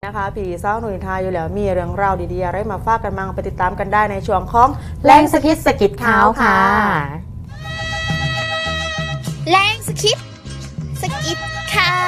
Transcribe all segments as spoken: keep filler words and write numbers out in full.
นะคะผีเศร้าหนุ่ยทายอยู่แล้วมีเรื่องราวดีๆอะไรมาฝากกันมั่งไปติดตามกันได้ในช่วงของแรงสกิดสกิดขาวค่ะแรงสกิดสกิดขาว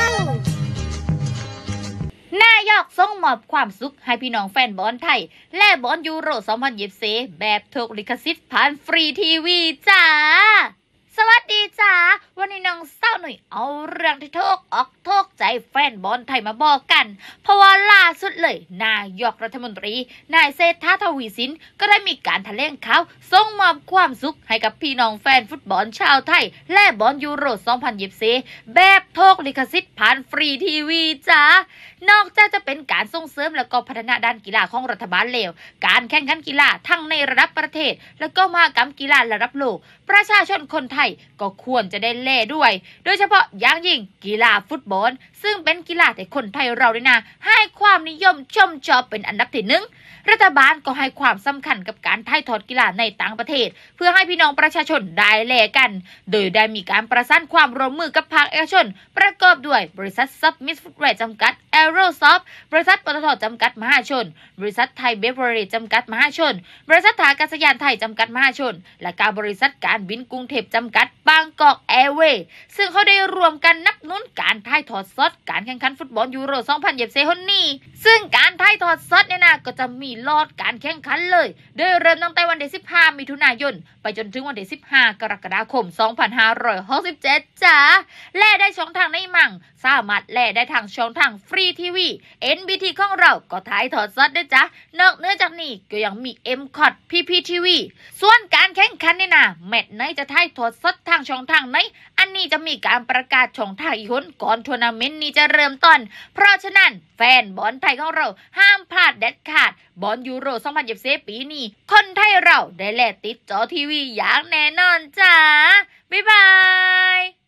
นายกส่งมอบความสุขให้พี่น้องแฟนบอลไทยและบอลยูโรสองพันยี่สิบสี่แบบถูกลิขสิทธิ์ผ่านฟรีทีวีจ้าสวัสดีจ้าวันนี้น้องเศร้าหน่อยเอาเรื่องที่โทกออกโทกใจแฟนบอลไทยมาบอกกันเพราะว่าล่าสุดเลยนายกรัฐมนตรีนายเศรษฐาทวีสินก็ได้มีการแถลงข่าวส่งมอบความสุขให้กับพี่น้องแฟนฟุตบอลชาวไทยและบอลยูโรสองพันยี่สิบสี่แบบโทกลิขสิทธิ์ผ่านฟรีทีวีจ้านอกจากจะเป็นการส่งเสริมและก็พัฒนาด้านกีฬาของรัฐบาลเลวการแข่งขันกีฬาทั้งในระดับประเทศและก็มหกรรมกีฬาระดับโลกประชาชนคนไทยก็ควรจะได้เล่ด้วยโดยเฉพาะอย่างยิ่งกีฬาฟุตบอลซึ่งเป็นกีฬาที่คนไทยเราเนี่ยนะให้ความนิยมชมชอบเป็นอันดับที่หนึ่งรัฐบาลก็ให้ความสำคัญกับการถ่ายทอดกีฬาในต่างประเทศเพื่อให้พี่น้องประชาชนได้เล่กันโดยได้มีการประสานความร่วมมือกับภาคเอกชนประกอบด้วยบริษัทซับมิสฟุตแวร์จำกัดแอโรซอฟบริษัทปตทจำกัดมหาชนบริษัทไทยเบเวอร์เรจจำกัดมหาชนบริษัทท่าอากาศยานไทยจำกัดมหาชนและการบริษัทการบินกรุงเทพจำกัดบางกอกแอร์เวย์ซึ่งเขาได้รวมกันนับนุนการถ่ายทอดสดการแข่งขันฟุตบอลยูโรสองพันยี่สิบสี่คนนี้ซึ่งการถ่ายทอดสดเนี่ยนะก็จะมีลอดการแข่งขันเลยโดยเริ่มตั้งแต่วันที่สิบห้ามิถุนายนไปจนถึงวันที่สิบห้ากรกฎาคมสองพันห้าร้อยหกสิบเจ็ดจ้าและได้ช่องทางในมั่งสามารถแลได้ทางช่องทางฟรีทีวี เอ็น บี ที ของเราก็ถ่ายทอดสดด้วยจ้ะนอกเหนือจากนี้ก็ยังมี เอ็ม คอท พี พี ที วี ส่วนการแข่งขันเนี่ยนะแมตช์ไหนจะถ่ายทอดสดทางช่องทางไหนอันนี้จะมีการประกาศช่องทางอีกคนก่อนทัวร์นาเมนต์นี้จะเริ่มต้นเพราะฉะนั้นแฟนบอลไทยของเราห้ามพลาดเด็ดขาดบอลยูโรสองพันยี่สิบสี่ปีนี้คนไทยเราได้แลติดจอทีวีอย่างแน่นอนจ้าบ๊ายบาย